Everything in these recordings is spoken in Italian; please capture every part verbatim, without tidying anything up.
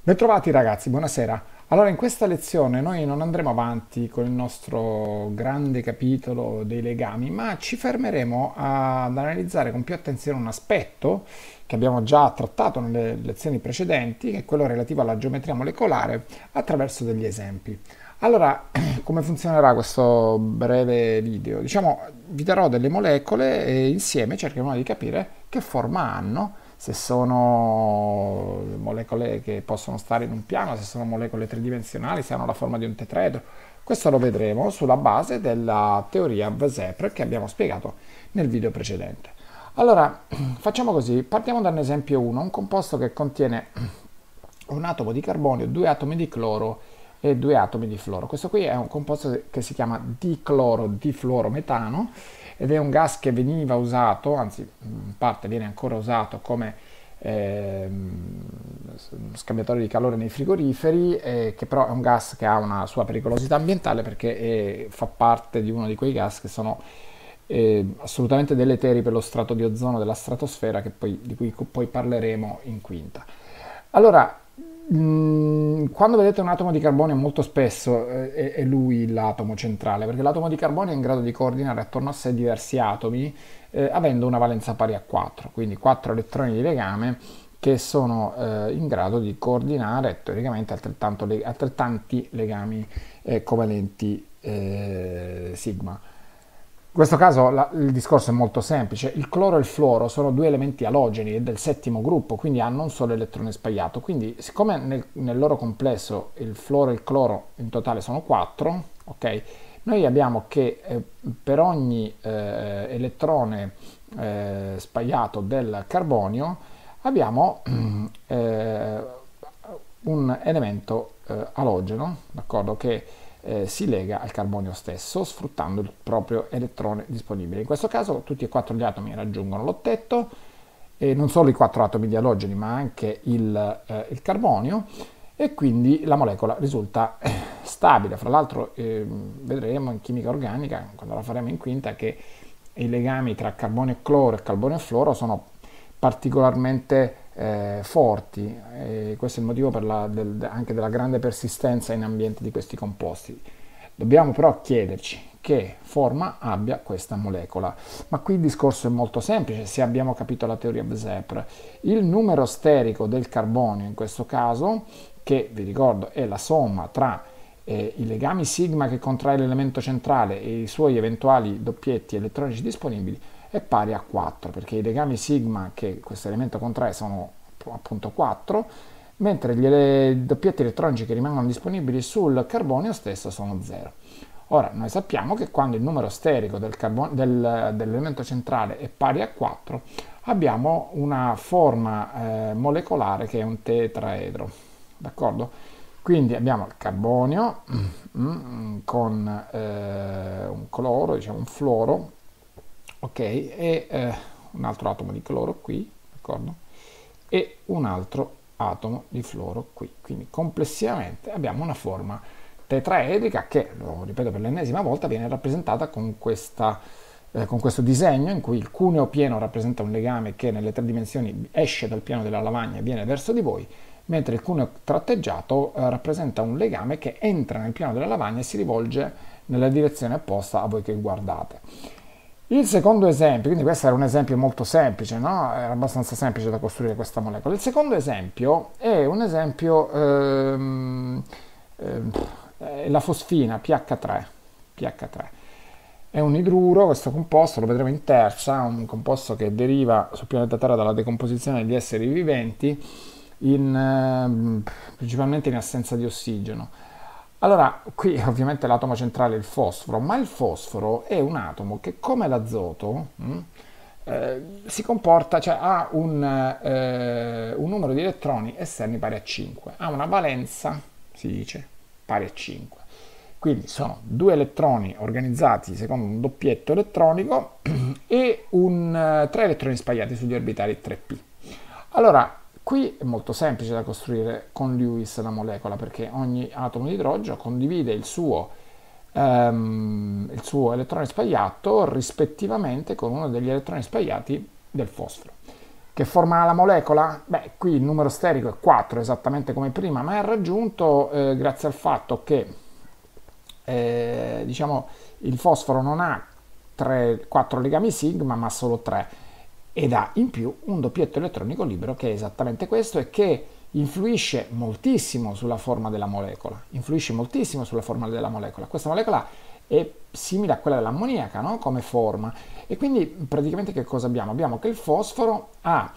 Bentrovati ragazzi, buonasera. Allora, in questa lezione noi non andremo avanti con il nostro grande capitolo dei legami, ma ci fermeremo ad analizzare con più attenzione un aspetto che abbiamo già trattato nelle lezioni precedenti, che è quello relativo alla geometria molecolare, attraverso degli esempi. Allora, come funzionerà questo breve video? Diciamo, vi darò delle molecole e insieme cercheremo di capire che forma hanno, se sono molecole che possono stare in un piano, se sono molecole tridimensionali, se hanno la forma di un tetraedro. Questo lo vedremo sulla base della teoria Weisser che abbiamo spiegato nel video precedente. Allora, facciamo così, partiamo da un esempio uno, un composto che contiene un atomo di carbonio, due atomi di cloro e due atomi di fluoro. Questo qui è un composto che si chiama dicloro-difluorometano ed è un gas che veniva usato, anzi in parte viene ancora usato come eh, scambiatore di calore nei frigoriferi, eh, che però è un gas che ha una sua pericolosità ambientale perché è, fa parte di uno di quei gas che sono eh, assolutamente deleteri per lo strato di ozono della stratosfera, che poi, di cui poi parleremo in quinta. Allora, quando vedete un atomo di carbonio molto spesso eh, è, è lui l'atomo centrale, perché l'atomo di carbonio è in grado di coordinare attorno a sé diversi atomi eh, avendo una valenza pari a quattro, quindi quattro elettroni di legame che sono eh, in grado di coordinare teoricamente altrettanti legami eh, covalenti eh, sigma. In questo caso la, il discorso è molto semplice, il cloro e il fluoro sono due elementi alogeni e del settimo gruppo, quindi hanno un solo elettrone sbagliato, quindi siccome nel, nel loro complesso il fluoro e il cloro in totale sono quattro, ok? Noi abbiamo che eh, per ogni eh, elettrone eh, sbagliato del carbonio abbiamo eh, un elemento eh, alogeno, d'accordo, che Eh, si lega al carbonio stesso sfruttando il proprio elettrone disponibile. In questo caso tutti e quattro gli atomi raggiungono l'ottetto, e non solo i quattro atomi di alogeni ma anche il, eh, il carbonio, e quindi la molecola risulta eh, stabile. Fra l'altro eh, vedremo in chimica organica, quando la faremo in quinta, che i legami tra carbonio e cloro e carbonio e fluoro sono particolarmente eh, forti, e questo è il motivo per la, del, anche della grande persistenza in ambiente di questi composti. Dobbiamo però chiederci che forma abbia questa molecola, ma qui il discorso è molto semplice. Se abbiamo capito la teoria Weisser, il numero sterico del carbonio in questo caso, che vi ricordo è la somma tra eh, i legami sigma che contrae l'elemento centrale e i suoi eventuali doppietti elettronici disponibili, è pari a quattro, perché i legami sigma che questo elemento contrae sono appunto quattro, mentre gli doppietti elettronici che rimangono disponibili sul carbonio stesso sono zero. Ora, noi sappiamo che quando il numero sterico del carbon- del, dell'elemento centrale è pari a quattro, abbiamo una forma eh, molecolare che è un tetraedro, d'accordo? Quindi abbiamo il carbonio mm, con eh, un cloro, diciamo un fluoro, ok, e eh, un altro atomo di cloro qui, d'accordo, e un altro atomo di fluoro qui. Quindi complessivamente abbiamo una forma tetraedrica che, lo ripeto per l'ennesima volta, viene rappresentata con, questa, eh, con questo disegno in cui il cuneo pieno rappresenta un legame che nelle tre dimensioni esce dal piano della lavagna e viene verso di voi, mentre il cuneo tratteggiato eh, rappresenta un legame che entra nel piano della lavagna e si rivolge nella direzione opposta a voi che guardate. Il secondo esempio, quindi questo era un esempio molto semplice, no? Era abbastanza semplice da costruire questa molecola. Il secondo esempio è un esempio, ehm, ehm, è la fosfina P H tre, P H tre. È un idruro, questo composto, lo vedremo in terza, un composto che deriva sul pianeta Terra dalla decomposizione degli esseri viventi, in, ehm, principalmente in assenza di ossigeno. Allora, qui ovviamente l'atomo centrale è il fosforo, ma il fosforo è un atomo che, come l'azoto, mh, eh, si comporta, cioè ha un, eh, un numero di elettroni esterni pari a cinque, ha una valenza, si dice, pari a cinque. Quindi sono due elettroni organizzati secondo un doppietto elettronico e un, eh, tre elettroni spagliati sugli orbitali tre p. Allora, qui è molto semplice da costruire con Lewis la molecola, perché ogni atomo di idrogeno condivide il suo, um, il suo elettrone spagliato rispettivamente con uno degli elettroni spagliati del fosforo. Che forma ha la molecola? Beh, qui il numero sterico è quattro, esattamente come prima, ma è raggiunto eh, grazie al fatto che eh, diciamo, il fosforo non ha quattro legami sigma, ma solo tre, ed ha in più un doppietto elettronico libero che è esattamente questo e che influisce moltissimo sulla forma della molecola. Influisce moltissimo sulla forma della molecola. Questa molecola è simile a quella dell'ammoniaca, no? Come forma. E quindi praticamente che cosa abbiamo? Abbiamo che il fosforo ha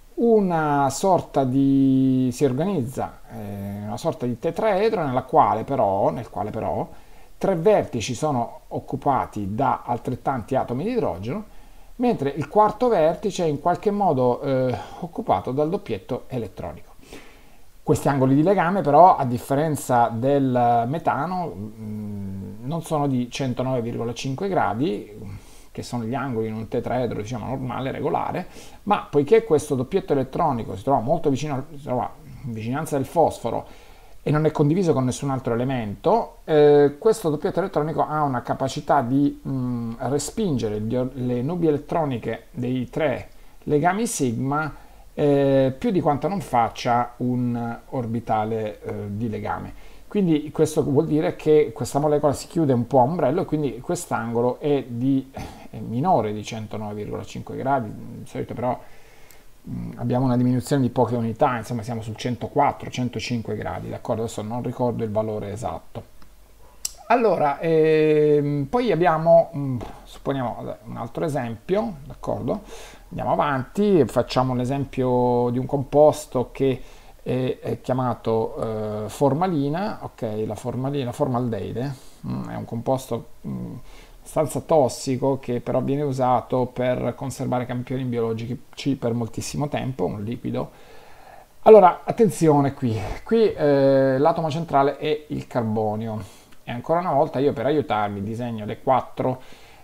una sorta di si organizza eh, una sorta di tetraedro nella quale però, nel quale però tre vertici sono occupati da altrettanti atomi di idrogeno, mentre il quarto vertice è in qualche modo eh, occupato dal doppietto elettronico. Questi angoli di legame però, a differenza del metano, mh, non sono di centonove virgola cinque gradi, che sono gli angoli in un tetraedro, diciamo, normale, regolare, ma poiché questo doppietto elettronico si trova molto vicino, si trova in vicinanza del fosforo e non è condiviso con nessun altro elemento, eh, questo doppietto elettronico ha una capacità di mh, respingere gli, le nubi elettroniche dei tre legami sigma eh, più di quanto non faccia un orbitale eh, di legame. Quindi questo vuol dire che questa molecola si chiude un po' a ombrello e quindi quest'angolo è, di, è minore di centonove virgola cinque gradi, di solito però mh, abbiamo una diminuzione di poche unità, insomma siamo sul centoquattro centocinque gradi, d'accordo? Adesso non ricordo il valore esatto. Allora, ehm, poi abbiamo, mh, supponiamo un altro esempio, d'accordo? Andiamo avanti, facciamo l'esempio di un composto che è, è chiamato eh, formalina, ok, la formalina, formaldeide, mh, è un composto mh, abbastanza tossico che però viene usato per conservare campioni biologici per moltissimo tempo, un liquido. Allora, attenzione qui, qui eh, l'atomo centrale è il carbonio e ancora una volta io per aiutarvi disegno le quattro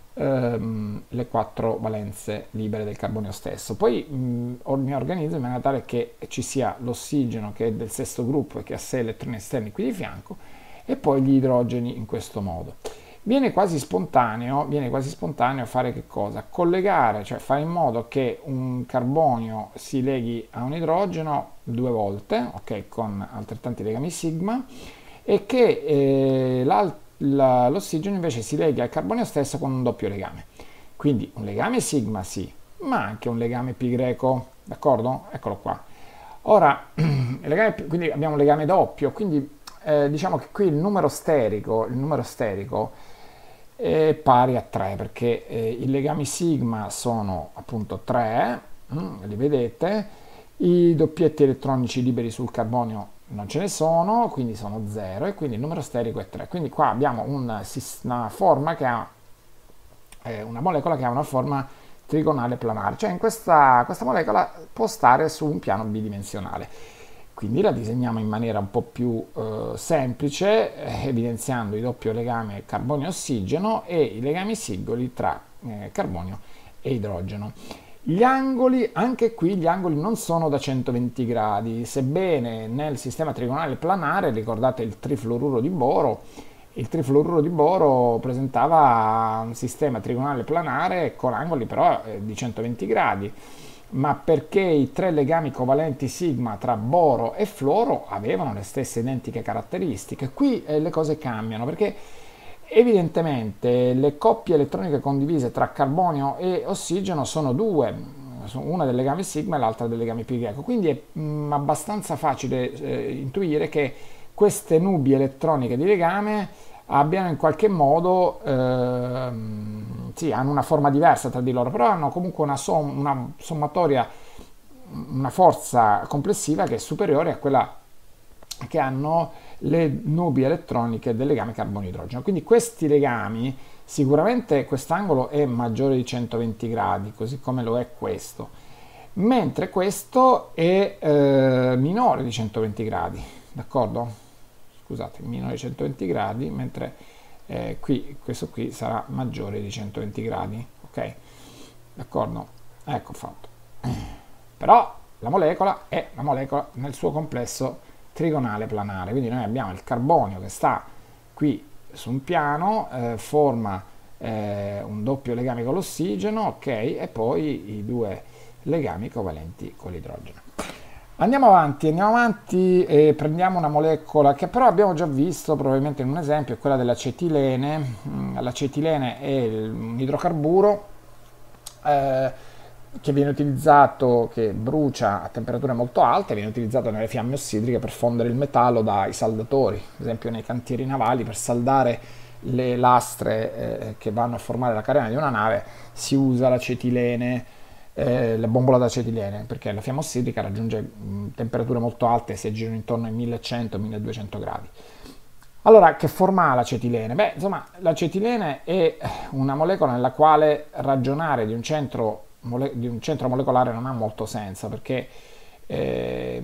ehm, le quattro valenze libere del carbonio stesso. Poi mh, mi organizzo in maniera tale che ci sia l'ossigeno che è del sesto gruppo e che ha sei elettroni esterni qui di fianco e poi gli idrogeni in questo modo. Viene quasi spontaneo, viene quasi spontaneo fare che cosa? Collegare, cioè fare in modo che un carbonio si leghi a un idrogeno due volte, ok, con altrettanti legami sigma, e che eh, l'ossigeno invece si lega al carbonio stesso con un doppio legame. Quindi un legame sigma sì, ma anche un legame pi greco, d'accordo? Eccolo qua. Ora, legame, quindi abbiamo un legame doppio, quindi eh, diciamo che qui il numero sterico, il numero sterico è pari a tre, perché eh, i legami sigma sono appunto tre, mm, li vedete, i doppietti elettronici liberi sul carbonio non ce ne sono, quindi sono zero e quindi il numero sterico è tre. Quindi qua abbiamo una, una forma che ha eh, una molecola che ha una forma trigonale planare, cioè in questa, questa molecola può stare su un piano bidimensionale. Quindi la disegniamo in maniera un po' più eh, semplice, eh, evidenziando il doppio legame carbonio-ossigeno e i legami singoli tra eh, carbonio e idrogeno. Gli angoli, anche qui gli angoli non sono da centoventi gradi, sebbene nel sistema trigonale planare, ricordate il trifluoruro di boro, il trifluoruro di boro presentava un sistema trigonale planare con angoli però eh, di centoventi gradi, ma perché i tre legami covalenti sigma tra boro e fluoro avevano le stesse identiche caratteristiche. Qui eh, le cose cambiano perché evidentemente le coppie elettroniche condivise tra carbonio e ossigeno sono due, una del legame sigma e l'altra del legame pi greco, quindi è mh, abbastanza facile eh, intuire che queste nubi elettroniche di legame abbiano in qualche modo, ehm, sì, hanno una forma diversa tra di loro, però hanno comunque una, som- una sommatoria, una forza complessiva che è superiore a quella che hanno le nubi elettroniche del legame carbonio-idrogeno. Quindi questi legami, sicuramente quest'angolo è maggiore di centoventi gradi, così come lo è questo, mentre questo è eh, minore di centoventi gradi, d'accordo? Scusate, minore di centoventi gradi, mentre eh, qui, questo qui sarà maggiore di centoventi gradi, ok? D'accordo? Ecco fatto. Però la molecola è la molecola nel suo complesso trigonale planare, quindi noi abbiamo il carbonio che sta qui su un piano, eh, forma eh, un doppio legame con l'ossigeno, ok, e poi i due legami covalenti con l'idrogeno. Andiamo avanti, andiamo avanti e prendiamo una molecola che però abbiamo già visto probabilmente in un esempio, è quella dell'acetilene. L'acetilene è un idrocarburo eh, che viene utilizzato, che brucia a temperature molto alte, viene utilizzato nelle fiamme ossidriche per fondere il metallo dai saldatori, ad esempio nei cantieri navali per saldare le lastre eh, che vanno a formare la carena di una nave si usa l'acetilene. Eh, la bombola d'acetilene, perché la fiamma ossidrica raggiunge mh, temperature molto alte, si aggirano intorno ai millecento milleduecento gradi. Allora, che forma ha l'acetilene? Beh, insomma, l'acetilene è una molecola nella quale ragionare di un centro, mole- di un centro molecolare non ha molto senso, perché eh,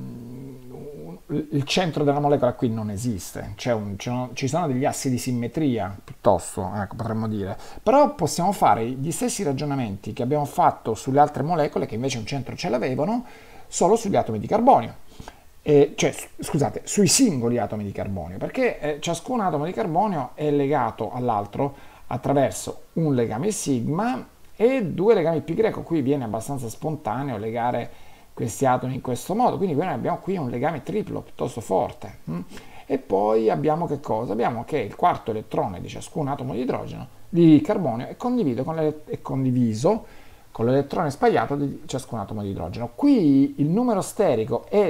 il centro della molecola qui non esiste, c'è un, c'è un, ci sono degli assi di simmetria, piuttosto, ecco, potremmo dire. Però possiamo fare gli stessi ragionamenti che abbiamo fatto sulle altre molecole, che invece un centro ce l'avevano, solo sugli atomi di carbonio. Eh, cioè, scusate, sui singoli atomi di carbonio, perché eh, ciascun atomo di carbonio è legato all'altro attraverso un legame sigma e due legami pi greco. Qui viene abbastanza spontaneo legare questi atomi in questo modo, quindi noi abbiamo qui un legame triplo piuttosto forte. Hm? E poi abbiamo che cosa? Abbiamo che il quarto elettrone di ciascun atomo di idrogeno, di carbonio, è, condiviso con, le, è condiviso con l'elettrone sbagliato di ciascun atomo di idrogeno. Qui il numero sterico è,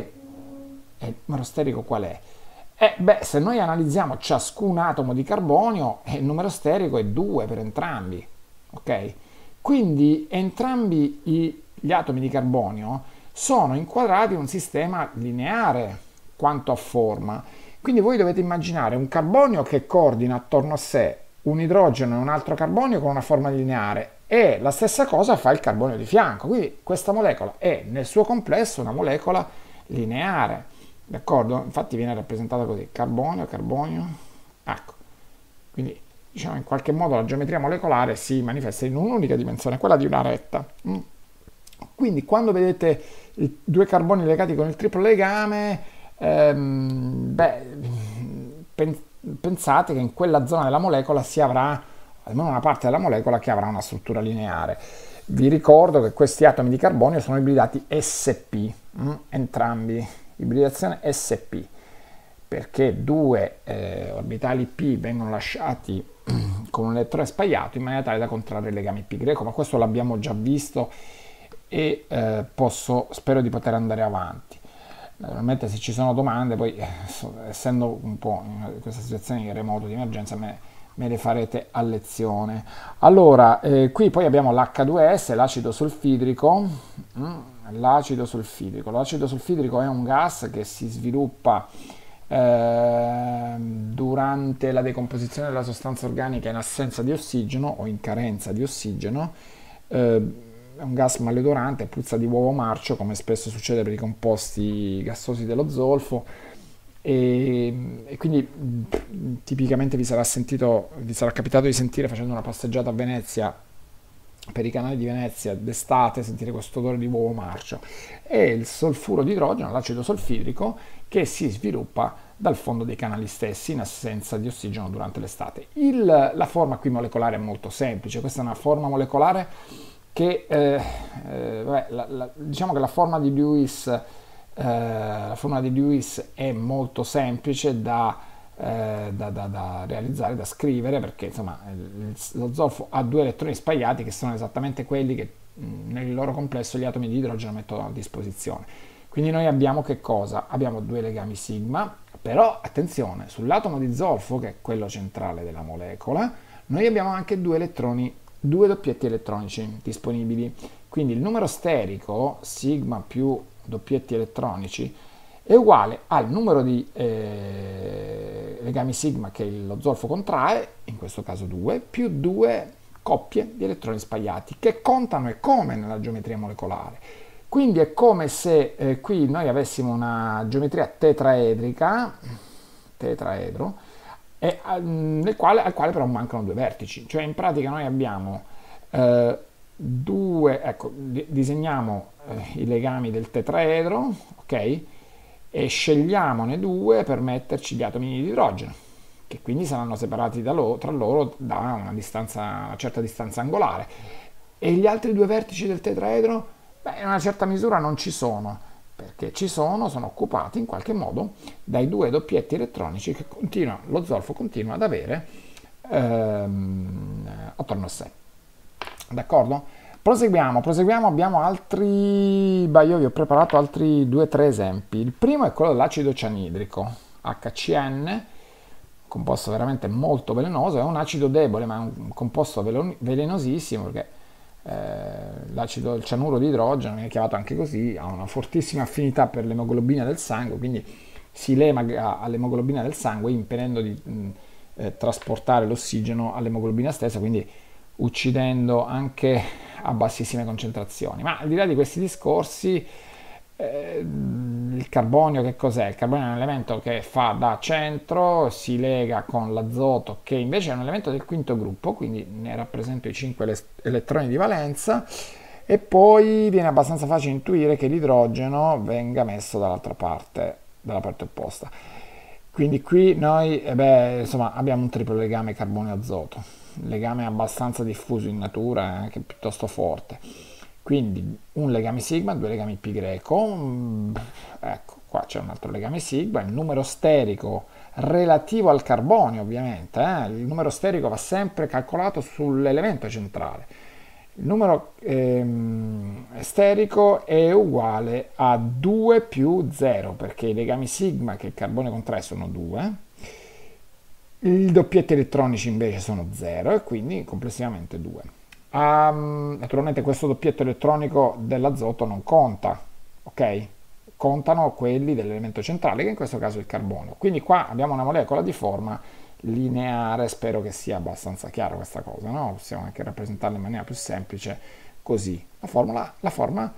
è il numero sterico qual è? Eh, beh, se noi analizziamo ciascun atomo di carbonio, eh, il numero sterico è due per entrambi, ok? Quindi entrambi i, gli atomi di carbonio sono inquadrati in un sistema lineare quanto a forma. Quindi voi dovete immaginare un carbonio che coordina attorno a sé un idrogeno e un altro carbonio con una forma lineare, e la stessa cosa fa il carbonio di fianco. Quindi questa molecola è nel suo complesso una molecola lineare, d'accordo? Infatti viene rappresentata così: carbonio, carbonio, ecco. Quindi diciamo in qualche modo la geometria molecolare si manifesta in un'unica dimensione, quella di una retta. Quindi quando vedete i due carboni legati con il triplo legame, ehm, beh, pen- pensate che in quella zona della molecola si avrà almeno una parte della molecola che avrà una struttura lineare. Vi ricordo che questi atomi di carbonio sono ibridati S P, mh? entrambi, ibridazione S P, perché due eh, orbitali P vengono lasciati con un elettrone spaiato in maniera tale da contrarre il legame pi greco, ma questo l'abbiamo già visto e eh, posso, spero di poter andare avanti. Naturalmente se ci sono domande, poi eh, essendo un po' in questa situazione di remoto, di emergenza, me, me le farete a lezione. Allora, eh, qui poi abbiamo l'H due S, l'acido solfidrico. Mm, l'acido solfidrico. L'acido solfidrico è un gas che si sviluppa eh, durante la decomposizione della sostanza organica in assenza di ossigeno o in carenza di ossigeno. Eh, è un gas maleodorante, puzza di uovo marcio, come spesso succede per i composti gassosi dello zolfo, e, e quindi mh, tipicamente vi sarà sentito, vi sarà capitato di sentire, facendo una passeggiata a Venezia, per i canali di Venezia d'estate, sentire questo odore di uovo marcio. È il solfuro di idrogeno, l'acido solfidrico, che si sviluppa dal fondo dei canali stessi in assenza di ossigeno durante l'estate. Il, la forma qui molecolare è molto semplice, questa è una forma molecolare che eh, eh, vabbè, la, la, diciamo che la forma di Lewis, eh, la forma di Lewis è molto semplice da, eh, da, da, da realizzare, da scrivere, perché insomma il, lo zolfo ha due elettroni spaiati che sono esattamente quelli che mh, nel loro complesso gli atomi di idrogeno mettono a disposizione. Quindi noi abbiamo che cosa? Abbiamo due legami sigma, però attenzione, sull'atomo di zolfo, che è quello centrale della molecola, noi abbiamo anche due elettroni, due doppietti elettronici disponibili. Quindi il numero sterico, sigma più doppietti elettronici, è uguale al numero di eh, legami sigma che lo zolfo contrae, in questo caso due, più due coppie di elettroni spaiati, che contano e come nella geometria molecolare. Quindi è come se eh, qui noi avessimo una geometria tetraedrica, tetraedro, e, nel quale, al quale però mancano due vertici. Cioè in pratica noi abbiamo eh, due, ecco, di, disegniamo eh, i legami del tetraedro, ok? E scegliamone due per metterci gli atomi di idrogeno, che quindi saranno separati da lo, tra loro da una, distanza, una certa distanza angolare. E gli altri due vertici del tetraedro Beh, in una certa misura non ci sono, perché ci sono, sono occupati in qualche modo dai due doppietti elettronici che continua, lo zolfo continua ad avere ehm, attorno a sé. D'accordo? Proseguiamo, proseguiamo, abbiamo altri, beh, io vi ho preparato altri due o tre esempi. Il primo è quello dell'acido cianidrico, H C N, composto veramente molto velenoso, è un acido debole, ma è un composto velo- velenosissimo, perché eh, l'acido, il cianuro di idrogeno, viene chiamato anche così, ha una fortissima affinità per l'emoglobina del sangue, quindi si lega all'emoglobina del sangue impedendo di mh, eh, trasportare l'ossigeno all'emoglobina stessa, quindi uccidendo anche a bassissime concentrazioni. Ma al di là di questi discorsi, eh, il carbonio che cos'è? Il carbonio è un elemento che fa da centro, si lega con l'azoto che invece è un elemento del quinto gruppo, quindi ne rappresento i cinque elettroni di valenza, e poi viene abbastanza facile intuire che l'idrogeno venga messo dall'altra parte, dalla parte opposta. Quindi qui noi eh beh, insomma, abbiamo un triplo legame carbonio-azoto, legame abbastanza diffuso in natura e anche piuttosto forte. Quindi un legame sigma, due legami pi greco, mm, ecco qua c'è un altro legame sigma, il numero sterico relativo al carbonio ovviamente, eh? Il numero sterico va sempre calcolato sull'elemento centrale. Il numero ehm, sterico è uguale a due più zero, perché i legami sigma che il carbonio contrae sono due, i doppietti elettronici invece sono zero e quindi complessivamente due. Um, naturalmente questo doppietto elettronico dell'azoto non conta, ok? Contano quelli dell'elemento centrale, che in questo caso è il carbonio. Quindi qua abbiamo una molecola di forma lineare, spero che sia abbastanza chiaro questa cosa, no? Possiamo anche rappresentarla in maniera più semplice così. La, formula, la forma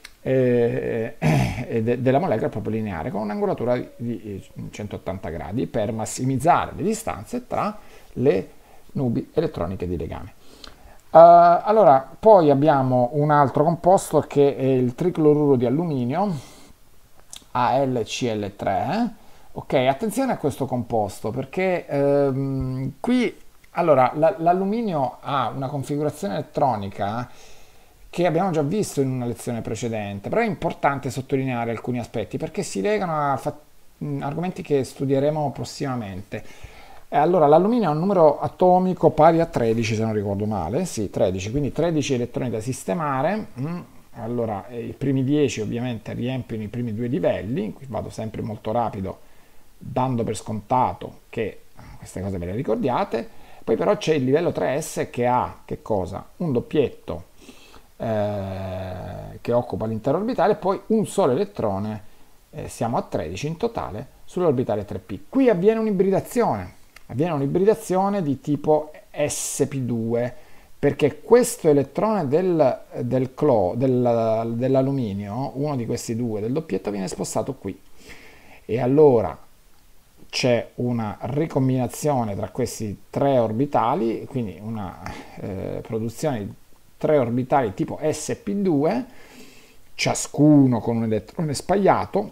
eh, de, della molecola è proprio lineare, con un'angolatura di centottanta gradi per massimizzare le distanze tra le nubi elettroniche di legame. Uh, allora, poi abbiamo un altro composto che è il tricloruro di alluminio, A L C L tre. Ok, attenzione a questo composto perché ehm, qui allora, la, l'alluminio ha una configurazione elettronica che abbiamo già visto in una lezione precedente, però è importante sottolineare alcuni aspetti perché si legano a fat- argomenti che studieremo prossimamente. Allora, l'alluminio ha un numero atomico pari a tredici, se non ricordo male, sì, tredici, quindi tredici elettroni da sistemare. Mm. Allora, eh, i primi dieci ovviamente riempiono i primi due livelli, qui vado sempre molto rapido, dando per scontato che queste cose ve le ricordiate. Poi però c'è il livello tre S che ha, che cosa? Un doppietto eh, che occupa l'intero orbitale e poi un solo elettrone, eh, siamo a tredici in totale, sull'orbitale tre P. Qui avviene un'ibridazione. Avviene un'ibridazione di tipo S P due perché questo elettrone del, del clo, del, dell'alluminio, uno di questi due del doppietto, viene spostato qui e allora c'è una ricombinazione tra questi tre orbitali, quindi una eh, produzione di tre orbitali tipo S P due, ciascuno con un elettrone spagliato,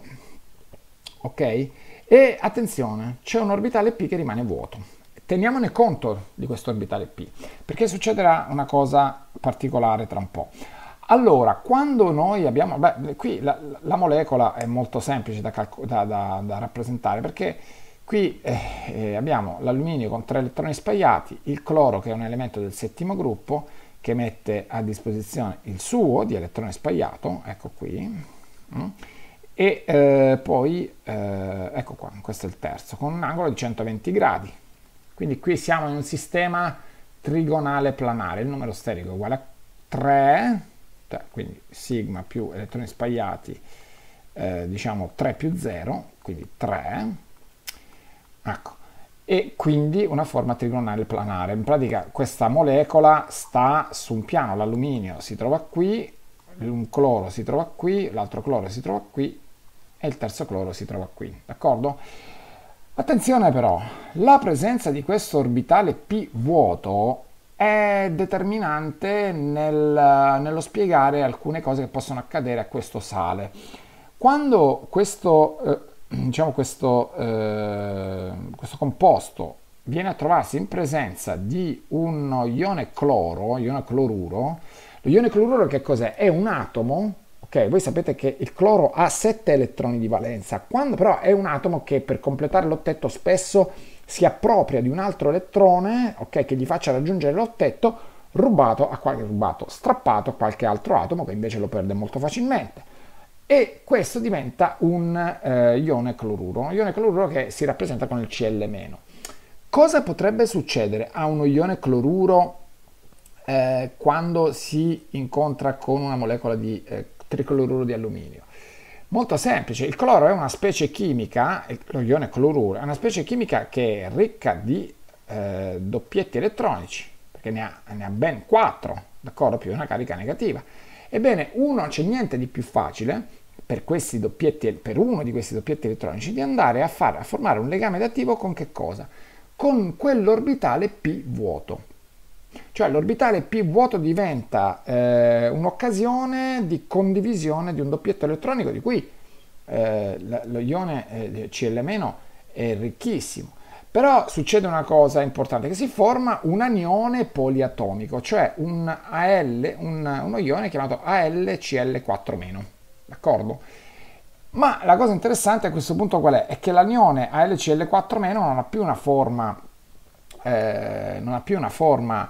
ok? E attenzione, c'è un orbitale P che rimane vuoto. Teniamone conto di questo orbitale P, perché succederà una cosa particolare tra un po'. Allora, quando noi abbiamo... Beh, qui la, la molecola è molto semplice da, calco- da, da, da rappresentare, perché qui eh, eh, abbiamo l'alluminio con tre elettroni spagliati, il cloro che è un elemento del settimo gruppo, che mette a disposizione il suo di elettrone spagliato, ecco qui, mm, e eh, poi eh, ecco qua, questo è il terzo, con un angolo di centoventi gradi. Quindi qui siamo in un sistema trigonale planare, il numero sterico è uguale a tre, cioè, quindi sigma più elettroni spagliati, eh, diciamo tre più zero, quindi tre, ecco, e quindi una forma trigonale planare. In pratica questa molecola sta su un piano, l'alluminio si trova qui, un cloro si trova qui, l'altro cloro si trova qui e il terzo cloro si trova qui, d'accordo? Attenzione però, la presenza di questo orbitale P vuoto è determinante nel, nello spiegare alcune cose che possono accadere a questo sale. Quando questo, eh, diciamo questo, eh, questo composto viene a trovarsi in presenza di uno ione cloro, ione cloruro, lo ione cloruro che cos'è? È un atomo Ok, voi sapete che il cloro ha sette elettroni di valenza, quando però è un atomo che per completare l'ottetto spesso si appropria di un altro elettrone, ok, che gli faccia raggiungere l'ottetto, rubato a qualche rubato, strappato a qualche altro atomo che invece lo perde molto facilmente. E questo diventa un eh, ione cloruro, un ione cloruro che si rappresenta con il Cl-. Cosa potrebbe succedere a uno ione cloruro eh, quando si incontra con una molecola di eh, tricloruro di alluminio? Molto semplice, il cloro è una specie chimica, lo ione cloruro è una specie chimica che è ricca di eh, doppietti elettronici, perché ne ha, ne ha ben quattro, d'accordo, più una carica negativa. Ebbene, uno c'è niente di più facile per, questi doppietti, per uno di questi doppietti elettronici di andare a, far, a formare un legame dattivo con che cosa? Con quell'orbitale P vuoto. Cioè l'orbitale P vuoto diventa eh, un'occasione di condivisione di un doppietto elettronico di cui eh, lo ione eh, Cl- è ricchissimo. Però succede una cosa importante, che si forma un anione poliatomico, cioè un Al, un, uno ione chiamato A L C L quattro meno, d'accordo? Ma la cosa interessante a questo punto qual è? È che l'anione A L C L quattro meno non ha più una forma, eh, non ha più una forma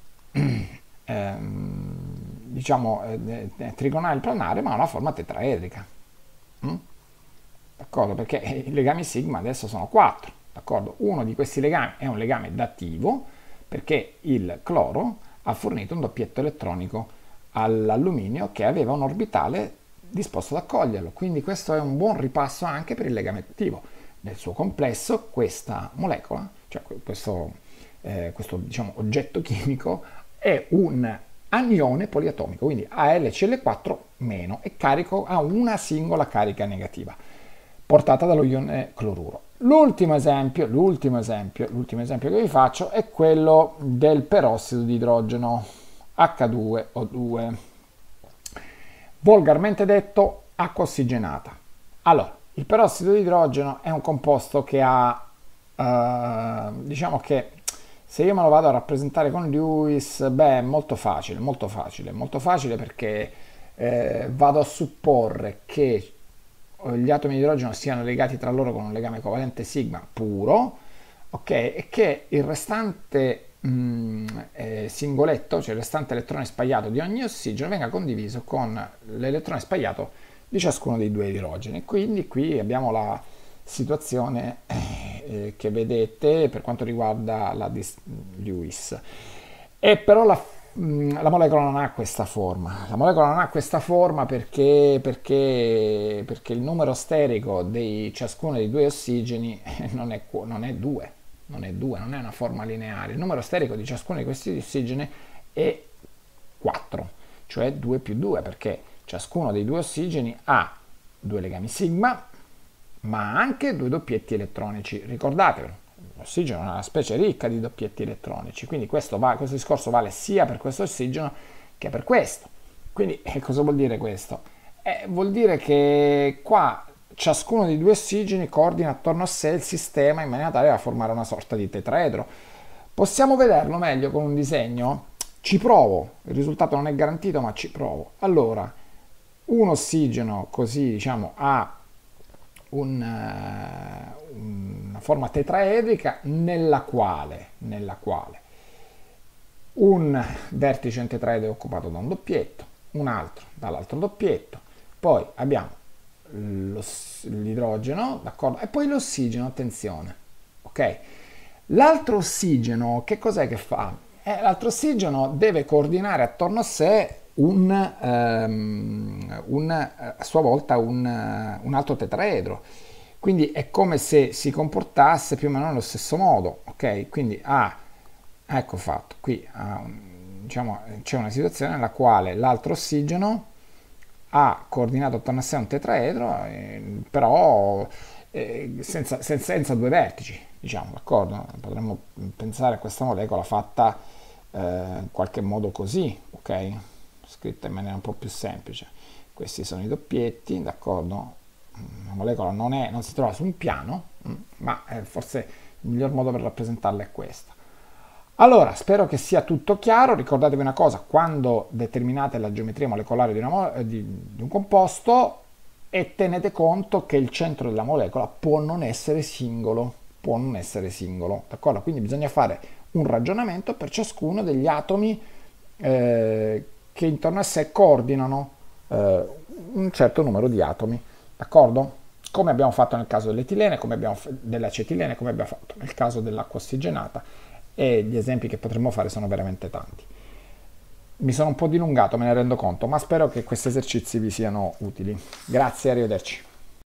ehm, diciamo eh, trigonale planare, ma ha una forma tetraedrica. Mm? D'accordo? Perché i legami sigma adesso sono quattro. D'accordo? Uno di questi legami è un legame dattivo perché il cloro ha fornito un doppietto elettronico all'alluminio che aveva un orbitale disposto ad accoglierlo. Quindi questo è un buon ripasso anche per il legame attivo. Nel suo complesso questa molecola, cioè questo, eh, questo diciamo, oggetto chimico, è un anione poliatomico, quindi A L C L quattro meno, e carico ha una singola carica negativa portata dallo ione cloruro. L'ultimo esempio, l'ultimo esempio, l'ultimo esempio che vi faccio è quello del perossido di idrogeno H due O due, volgarmente detto acqua ossigenata. Allora, il perossido di idrogeno è un composto che ha, eh, diciamo che se io me lo vado a rappresentare con Lewis, beh, è molto facile, molto facile, molto facile perché eh, vado a supporre che gli atomi di idrogeno siano legati tra loro con un legame covalente sigma puro, ok, e che il restante mh, eh, singoletto, cioè il restante elettrone spagliato di ogni ossigeno, venga condiviso con l'elettrone spagliato di ciascuno dei due idrogeni. Quindi qui abbiamo la situazione eh, che vedete per quanto riguarda la dis- Lewis. E però la la molecola non ha questa forma, la molecola non ha questa forma perché, perché, perché il numero sterico di ciascuno dei due ossigeni non è, non è due, non è due, non è una forma lineare. Il numero sterico di ciascuno di questi ossigeni è quattro, cioè due più due, perché ciascuno dei due ossigeni ha due legami sigma, ma anche due doppietti elettronici. Ricordatevelo. L'ossigeno è una specie ricca di doppietti elettronici, quindi questo, va, questo discorso vale sia per questo ossigeno che per questo. Quindi eh, cosa vuol dire questo? Eh, vuol dire che qua ciascuno dei due ossigeni coordina attorno a sé il sistema in maniera tale da formare una sorta di tetraedro. Possiamo vederlo meglio con un disegno? Ci provo, il risultato non è garantito ma ci provo. Allora, un ossigeno così diciamo ha Un, uh, una forma tetraedrica nella quale, nella quale un vertice in tetraedro è occupato da un doppietto, un altro dall'altro doppietto, poi abbiamo l'idrogeno, d'accordo? E poi l'ossigeno, attenzione, ok? L'altro ossigeno che cos'è che fa? Eh, l'altro ossigeno deve coordinare attorno a sé un, um, un, a sua volta un, uh, un altro tetraedro, quindi è come se si comportasse più o meno nello stesso modo, ok? Quindi ha, ecco fatto, qui ha, diciamo, c'è una situazione nella quale l'altro ossigeno ha coordinato attorno a sé un tetraedro, eh, però eh, senza, senza, senza due vertici, diciamo, d'accordo? Potremmo pensare a questa molecola fatta eh, in qualche modo così, ok? Scritta in maniera un po' più semplice. Questi sono i doppietti, d'accordo? La molecola non, è, non si trova su un piano, ma eh, forse il miglior modo per rappresentarla è questo. Allora, spero che sia tutto chiaro. Ricordatevi una cosa: quando determinate la geometria molecolare di, una mo- eh, di- di un composto, e tenete conto che il centro della molecola può non essere singolo, può non essere singolo, d'accordo? Quindi bisogna fare un ragionamento per ciascuno degli atomi eh, che intorno a sé coordinano eh, un certo numero di atomi, d'accordo? Come abbiamo fatto nel caso dell'etilene, come abbiamo f- dell'acetilene, come abbiamo fatto nel caso dell'acqua ossigenata, e gli esempi che potremmo fare sono veramente tanti. Mi sono un po' dilungato, me ne rendo conto, ma spero che questi esercizi vi siano utili. Grazie, arrivederci.